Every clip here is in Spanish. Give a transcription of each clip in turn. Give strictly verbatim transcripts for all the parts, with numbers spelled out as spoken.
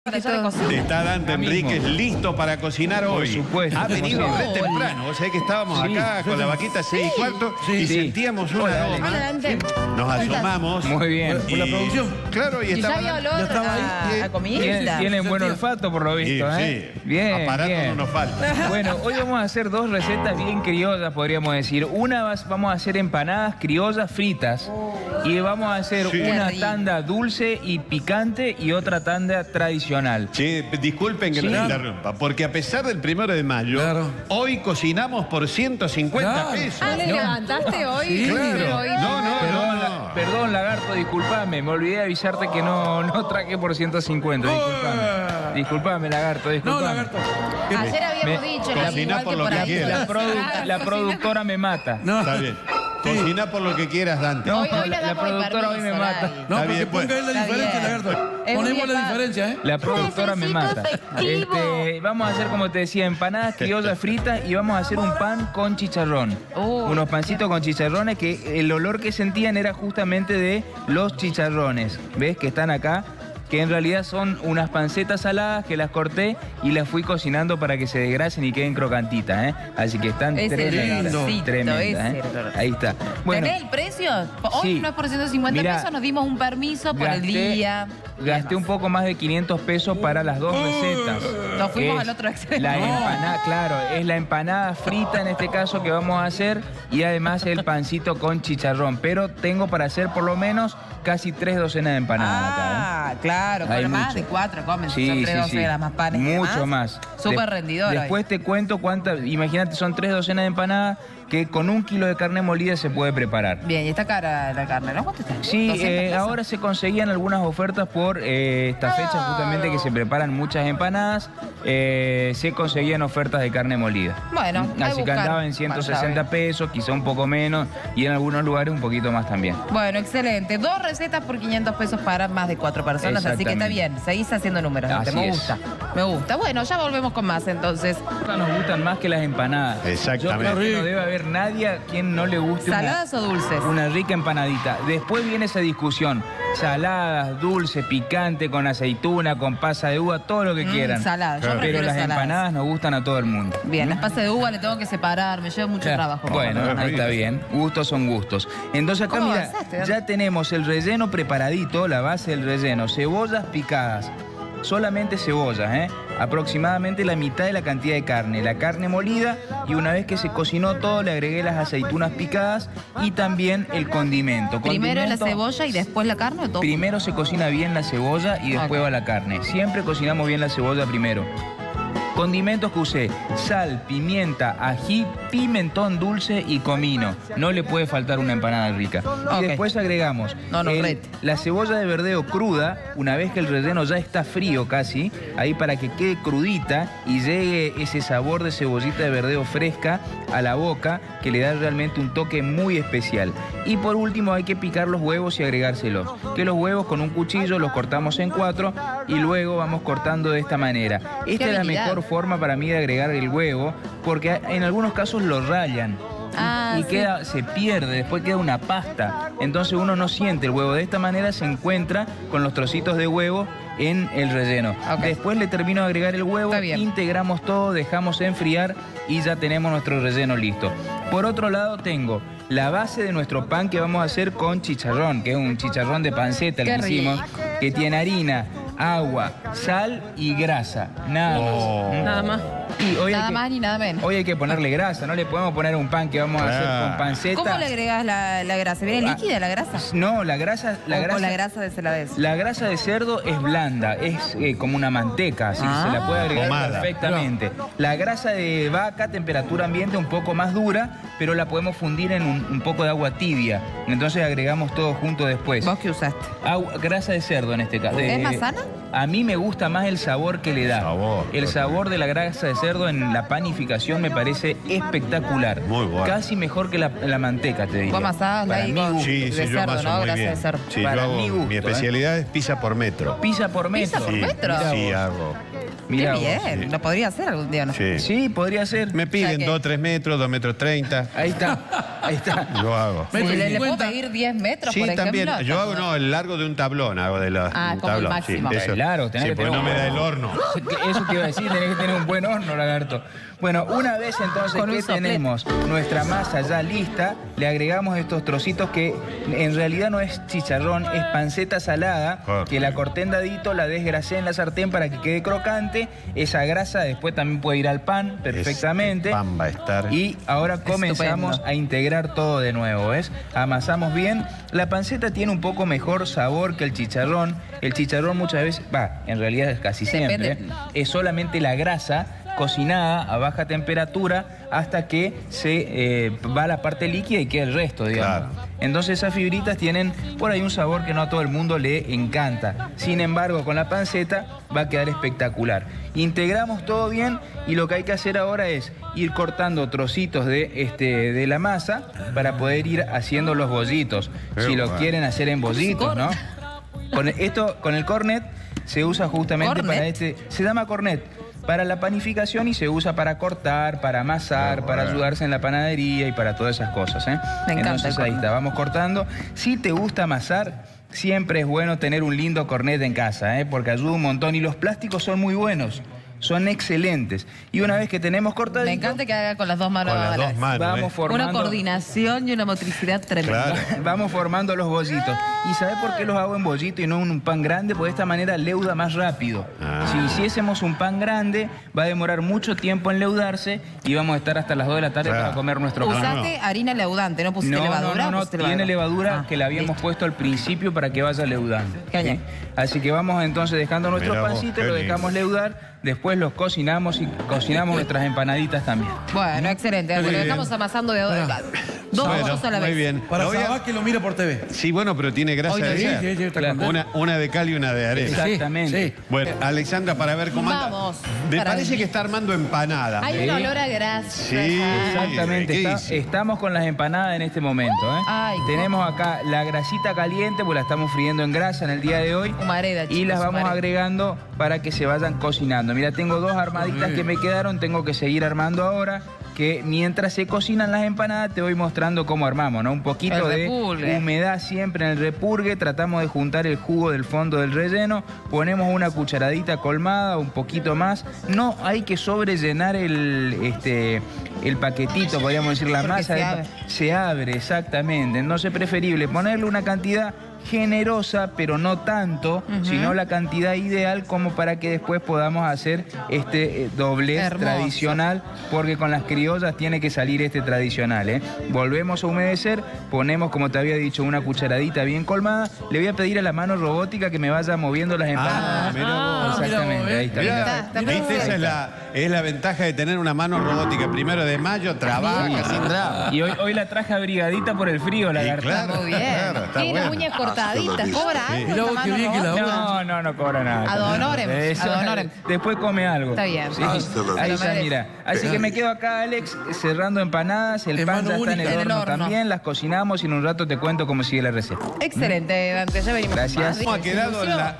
Está Dante Enríquez listo para cocinar hoy. Por supuesto. Ha venido re temprano. O sea que estábamos sí. acá con la vaquita seis y cuarto sí. y sí. sentíamos un aroma. Nos asomamos. Muy bien. ¿Por la producción? Claro, y estaba. ¿Y ya vio olor estaba ahí. a, a comida? Tienen, tienen buen olfato por lo visto, sí, ¿eh? Sí. Bien, Aparato bien. no nos falta. Bueno, hoy vamos a hacer dos recetas bien criollas, podríamos decir. Una vamos a hacer empanadas criollas fritas. Y vamos a hacer sí. una tanda dulce y picante y otra tanda tradicional. Sí, disculpen que sí. les interrumpa, porque a pesar del primero de mayo, claro. hoy cocinamos por ciento cincuenta claro. pesos. Ah, ¿le no. levantaste hoy? Sí, claro. Hoy no, no, perdón, no. La, perdón, lagarto, disculpame. Me olvidé de avisarte que no, no traje por ciento cincuenta. Disculpame. Disculpame, lagarto, disculpame. No, lagarto. Ayer habíamos me, dicho que cocina por lo que quieras. La, produ la productora me mata. No. Está bien. Sí. Cocina por lo que quieras, Dante. No, hoy, hoy la, la productora hoy me mata. No, porque bien, ponga ahí la Está diferencia, bien. lagarto. Ponemos la diferencia, ¿eh? La productora me mata. Este, vamos a hacer, como te decía, empanadas criollas fritas y vamos a hacer un pan con chicharrón. Uh. Unos pancitos con chicharrones que el olor que sentían era justamente de los chicharrones. ¿Ves? Que están acá. Que en realidad son unas pancetas saladas que las corté y las fui cocinando para que se desgrasen y queden crocantitas, ¿eh? Así que están es tremendas, tremendas, ¿eh? Ahí está. Bueno, ¿tenés el precio? Hoy sí. no es por ciento cincuenta Mirá, pesos, nos dimos un permiso por gasté, el día. Gasté un poco más de quinientos pesos para las dos recetas. Nos fuimos al otro extremo. La empanada, claro, es la empanada frita en este caso que vamos a hacer y además el pancito con chicharrón. Pero tengo para hacer por lo menos casi tres docenas de empanadas ah, acá, ¿eh? Ah, claro, con más mucho. de cuatro comen, sí, son tres sí, docenas sí. más panes. Mucho más. Súper de rendidor. Después hoy. te cuento cuántas, imagínate, son tres docenas de empanadas que con un kilo de carne molida se puede preparar. Bien, y está cara la carne, ¿no? ¿Cuánto está? Sí, eh, ahora se conseguían algunas ofertas por eh, esta fecha, oh. justamente que se preparan muchas empanadas, eh, se conseguían ofertas de carne molida. Bueno, así que andaba en ciento sesenta pesos, quizá un poco menos, y en algunos lugares un poquito más también. Bueno, excelente. Dos recetas por quinientos pesos para más de cuatro personas, así que está bien. Seguís haciendo números, así me es. gusta. Me gusta. Bueno, ya volvemos con más entonces. Nos gustan más que las empanadas. Exactamente. Yo creo que no debe haber nadie a quien no le guste ¿Saladas una, o dulces? Una rica empanadita. Después viene esa discusión. Saladas, dulce, picante, con aceituna, con pasa de uva, todo lo que mm, quieran. Saladas, claro. Pero las saladas. empanadas nos gustan a todo el mundo. Bien, ¿Mm? las pasas de uva le tengo que separar, me lleva mucho ya. trabajo. Bueno, ahí está bien. Gustos son gustos. Entonces acá, mira, avanzaste, ya tenemos el relleno preparadito, la base del relleno. Cebollas picadas. Solamente cebollas, ¿eh? Aproximadamente la mitad de la cantidad de carne. La carne molida y una vez que se cocinó todo le agregué las aceitunas picadas y también el condimento. ¿Primero condimento, la cebolla y después la carne o todo? Primero se cocina bien la cebolla y después okay. va la carne. Siempre cocinamos bien la cebolla primero. Condimentos que usé: sal, pimienta, ají, pimentón dulce y comino. No le puede faltar una empanada rica. Okay. Y después agregamos no, no, el, la cebolla de verdeo cruda, una vez que el relleno ya está frío casi, ahí para que quede crudita y llegue ese sabor de cebollita de verdeo fresca a la boca, que le da realmente un toque muy especial. Y por último hay que picar los huevos y agregárselos. Que los huevos con un cuchillo los cortamos en cuatro y luego vamos cortando de esta manera. Esta es la mejor forma para mí de agregar el huevo, porque en algunos casos lo rayan ah, y, y sí. queda, se pierde, después queda una pasta, entonces uno no siente el huevo. De esta manera se encuentra con los trocitos de huevo en el relleno. Okay. Después le termino de agregar el huevo, integramos todo, dejamos enfriar y ya tenemos nuestro relleno listo. Por otro lado tengo la base de nuestro pan que vamos a hacer con chicharrón, que es un chicharrón de panceta el que hicimos, que tiene harina, agua, sal y grasa. Nada oh. más. Nada más. Y hoy nada que, más ni nada menos. Hoy hay que ponerle grasa, no le podemos poner un pan que vamos a hacer ah. con panceta. ¿Cómo le agregas la, la grasa? ¿Viene ah. líquida la grasa? No, la grasa... La o grasa con la grasa de celadez. La grasa de cerdo es blanda, es eh, como una manteca, así ah. que se la puede agregar Pomada. perfectamente. No. La grasa de vaca, temperatura ambiente, un poco más dura, pero la podemos fundir en un, un poco de agua tibia. Entonces agregamos todo junto después. ¿Vos qué usaste? Agua, grasa de cerdo en este caso. ¿Es más sana? A mí me gusta más el sabor que le da. Sabor, el sabor de la grasa de cerdo en la panificación me parece espectacular. Muy bueno. Casi mejor que la, la manteca, te digo. ¿Vos amasás la Sí, sí, de yo cerdo, amaso ¿no? muy Grasa bien. de cerdo. Sí, Para yo hago, mi gusto, mi especialidad ¿eh? es pizza por metro. Pizza por metro. ¿Pizza por Sí, metro? sí, hago. Mirá, qué bien, sí. Lo podría hacer algún día, ¿no? Sí, sí podría ser. Me piden dos, tres metros, dos metros treinta. Ahí está, ahí está. Lo hago. Sí, ¿Le, ¿Le puedo pedir diez metros, sí, por ejemplo? Sí, también. Yo hago, no, el largo de un tablón hago de la, Ah, como tablón. el máximo. Sí, eso. Claro, tenés sí, que tener no un... me da el horno. Eso te iba a decir, tenés que tener un buen horno, lagarto. Bueno, una vez entonces que tenemos nuestra masa ya lista, le agregamos estos trocitos que en realidad no es chicharrón, es panceta salada, oh, que la corté en dadito, la desgrasé en la sartén para que quede crocante. Esa grasa después también puede ir al pan perfectamente. Este pan va a estar. Y ahora comenzamos Estupendo. a integrar todo de nuevo, ¿ves? Amasamos bien. La panceta tiene un poco mejor sabor que el chicharrón. El chicharrón muchas veces, va, en realidad es casi siempre, Depende. es solamente la grasa cocinada a baja temperatura hasta que se eh, va la parte líquida y queda el resto, digamos. Claro. Entonces esas fibritas tienen por ahí un sabor que no a todo el mundo le encanta. Sin embargo, con la panceta va a quedar espectacular. Integramos todo bien y lo que hay que hacer ahora es ir cortando trocitos de, este, de la masa para poder ir haciendo los bollitos. Pero si lo bueno. quieren hacer en bollitos, ¿no? Con esto, con el cornet se usa justamente ¿Cornet? para este... Se llama cornet. Para la panificación y se usa para cortar, para amasar, oh, para bueno. ayudarse en la panadería y para todas esas cosas, ¿eh? Me encanta. Entonces ahí está, vamos cortando. Si te gusta amasar, siempre es bueno tener un lindo cornet en casa, ¿eh? Porque ayuda un montón y los plásticos son muy buenos. Son excelentes. Y una vez que tenemos cortadito... Me encanta que haga con las dos manos. Con las dos manos, vamos ¿eh? formando... Una coordinación y una motricidad tremenda. Claro. Vamos formando los bollitos. ¿Y sabés por qué los hago en bollito y no en un pan grande? Porque de esta manera leuda más rápido. Ah. Si hiciésemos un pan grande, va a demorar mucho tiempo en leudarse y vamos a estar hasta las dos de la tarde claro. para comer nuestro pan. Usaste no. harina leudante, ¿no pusiste no, levadura? No, no, no, tiene levadura ah, que la habíamos listo. puesto al principio para que vaya leudando. ¿Sí? Así que vamos entonces dejando nuestros pancitos, lo dejamos leudar. Después los cocinamos y cocinamos nuestras empanaditas también. Bueno, excelente. Bueno, estamos amasando de bueno. dos bueno, cosas a la vez. Muy bien. Para Sabá que lo mira por T V. Sí, bueno, pero tiene grasa Hoy de sí, sí, sí, claro. una, una de cal y una de arena. Exactamente. Sí. Bueno, Alexandra, para ver cómo anda. Vamos. Me parece que está armando empanadas. Hay ¿eh? un olor a grasa. Sí, exactamente. Está, estamos con las empanadas en este momento. ¿eh? Ay, Tenemos acá la grasita caliente, pues la estamos friendo en grasa en el día de hoy. Humareda, chicos, y las vamos humareda. agregando para que se vayan cocinando. Mira, tengo dos armaditas que me quedaron, tengo que seguir armando ahora. Que mientras se cocinan las empanadas te voy mostrando cómo armamos, ¿no? Un poquito de humedad siempre en el repurgue, tratamos de juntar el jugo del fondo del relleno, ponemos una cucharadita colmada, un poquito más. No hay que sobrellenar el, este, el paquetito, podríamos decir, la Porque masa. Se de, abre. se abre, exactamente. Entonces es preferible ponerle una cantidad generosa, pero no tanto, uh-huh. sino la cantidad ideal como para que después podamos hacer este eh, doblez Hermoso. tradicional, porque con las criollas tiene que salir este tradicional, ¿eh? Volvemos a humedecer, ponemos, como te había dicho, una cucharadita bien colmada. Le voy a pedir a la mano robótica que me vaya moviendo las empanadas. Ah, mira vos. Exactamente, ahí está. Mirá, está, está ¿viste? Esa es la, es la ventaja de tener una mano robótica. Primero de mayo, trabaja sí. sin drama. Y hoy, hoy la traje abrigadita por el frío, la claro, Está muy bien. Claro, está Tiene bueno. uñas cortaditas, cobra sí. algo. Mirá, qué bien que la No, no, no cobra nada. Ad honorem, Eso, ad honorem. Después come algo. Está bien. Sí. Ahí está, mira. Así que me quedo acá, Alex, cerrando empanadas. El pan ya está en el, en el horno, horno también. Las cocinamos y en un rato te cuento cómo sigue la receta. Excelente, Dante. Ya venimos. Gracias. ¿Cómo ha quedado la,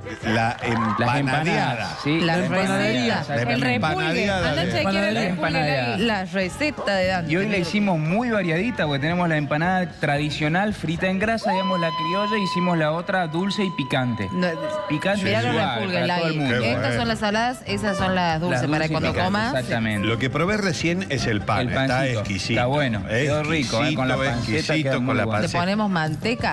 la empanadeada? Sí. La receta. El repulgue. Anda a chequear el repulgue. La receta de Dante. Y hoy la hicimos muy variadita porque tenemos la empanada tradicional frita en grasa, digamos la criolla, y hicimos la otra dulce y picante. No, picante mirá los repulgues, la Estas bueno. son las saladas, esas son las dulces, las dulces para cuando picante, comas. Exactamente. Lo que probé recién es el pan. El está exquisito. Está bueno, quedó rico, eh, con la panceta queda con muy la bueno. ¿Le ponemos manteca?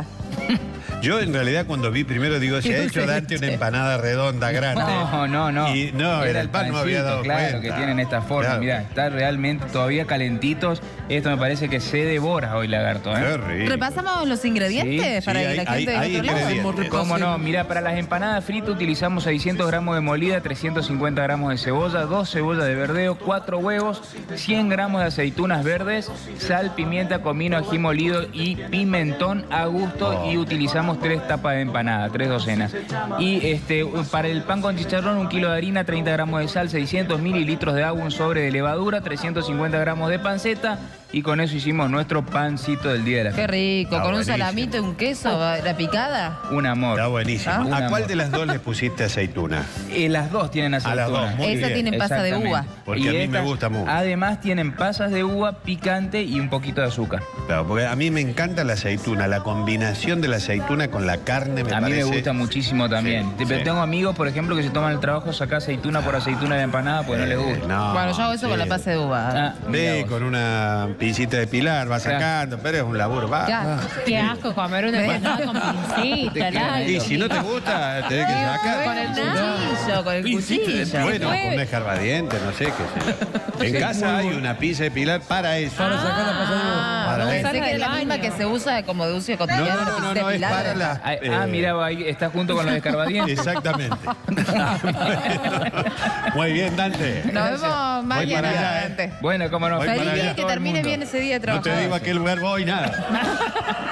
Yo en realidad cuando vi primero digo, se ha hecho Dante una empanada redonda, grande. No, no, no. Y no, era, era el pan, pancito, no había dado claro, cuenta. que tienen esta forma. Claro. Mirá, está realmente todavía calentitos. Esto me parece que se devora hoy, lagarto, ¿eh? Qué rico. ¿Repasamos los ingredientes sí, para sí, que hay, la gente hay, de otro hay lado? ¿Cómo no? Mirá, para las empanadas fritas utilizamos seiscientos gramos de molida, trescientos cincuenta gramos de cebolla, dos cebollas de verdeo, cuatro huevos, cien gramos de aceitunas verdes, sal, pimienta, comino, ají molido y pimentón a gusto. Oh. Y utilizamos tres tapas de empanada, tres docenas. Y este, para el pan con chicharrón, un kilo de harina, treinta gramos de sal, seiscientos mililitros de agua, un sobre de levadura, trescientos cincuenta gramos de panceta y con eso hicimos nuestro pancito del día de la Qué fiesta. rico, Está con buenísimo. un salamito y un queso, la picada. Un amor. Está buenísimo. Ah. Un ¿A cuál amor. de las dos le pusiste aceituna? Eh, las dos tienen A aceituna. las dos, muy Esa bien. tiene pasa de Exactamente. uva. Porque Y a mí me estas, gusta mucho. Además tienen pasas de uva, picante y un poquito de azúcar. Claro, porque a mí me encanta la aceituna, la combinación de la aceituna con la carne me a parece... mí me gusta muchísimo también. Sí, Te- sí. Tengo amigos, por ejemplo, que se toman el trabajo de sacar aceituna por aceituna de empanada porque no les gusta. Eh, no, Bueno, yo hago eso sí. con la pasa de uva. Ah, mirá Sí, vos. con una pincita de pilar, va Claro. sacando, pero es un laburo, va. Ya. Qué asco comer una empanada con pincita, largo. Y si no te gusta, tenés que sacar. Con el cuchillo, con el cuchillo. Bueno, con un escarbadiente, no sé qué sé. En casa hay una pizza de pilar para eso. Para sacar la pasa de uva. Ah, Para pensé eso. que era la misma que se usa como de uso cotidiano. No, no, no, no, es para la... Ah, ah, mirá, ahí está junto con los escarbadientes. Exactamente. Muy bien, Dante. Nos vemos para mañana. allá, ¿eh? adelante. Bueno, cómo no. Voy Feliz para día, allá. que Todo el termine mundo. bien ese día de No trabajo. te digo a qué lugar voy, nada.